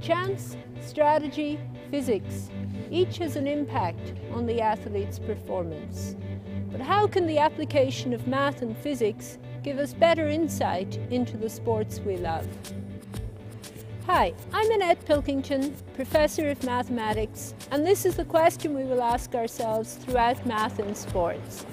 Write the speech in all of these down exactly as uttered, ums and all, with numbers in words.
Chance, strategy, physics, each has an impact on the athlete's performance. But how can the application of math and physics give us better insight into the sports we love? Hi, I'm Annette Pilkington, Professor of Mathematics, and this is the question we will ask ourselves throughout math and sports.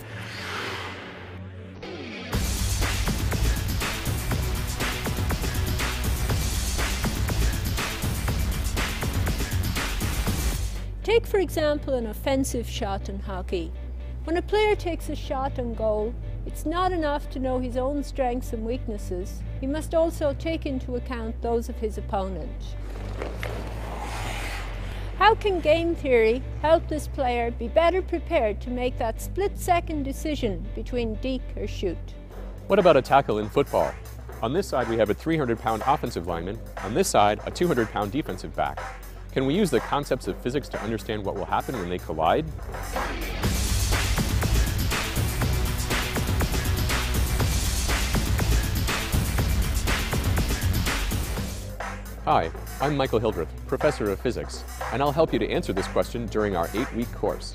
Take, for example, an offensive shot in hockey. When a player takes a shot on goal, it's not enough to know his own strengths and weaknesses. He must also take into account those of his opponent. How can game theory help this player be better prepared to make that split-second decision between deke or shoot? What about a tackle in football? On this side we have a three hundred pound offensive lineman, on this side a two hundred pound defensive back. Can we use the concepts of physics to understand what will happen when they collide? Hi, I'm Michael Hildreth, Professor of Physics, and I'll help you to answer this question during our eight-week course.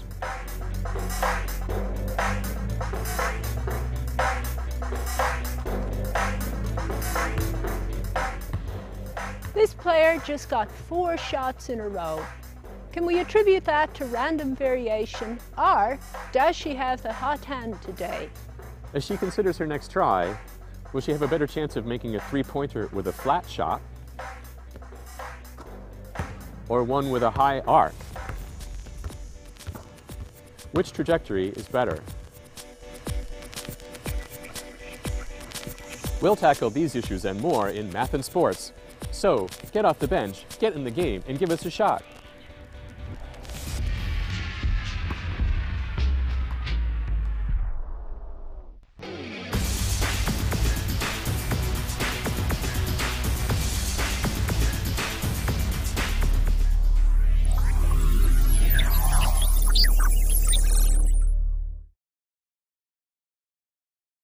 This player just got four shots in a row. Can we attribute that to random variation, or does she have the hot hand today? As she considers her next try, will she have a better chance of making a three-pointer with a flat shot, or one with a high arc? Which trajectory is better? We'll tackle these issues and more in Math and Sports. So, get off the bench, get in the game, and give us a shot.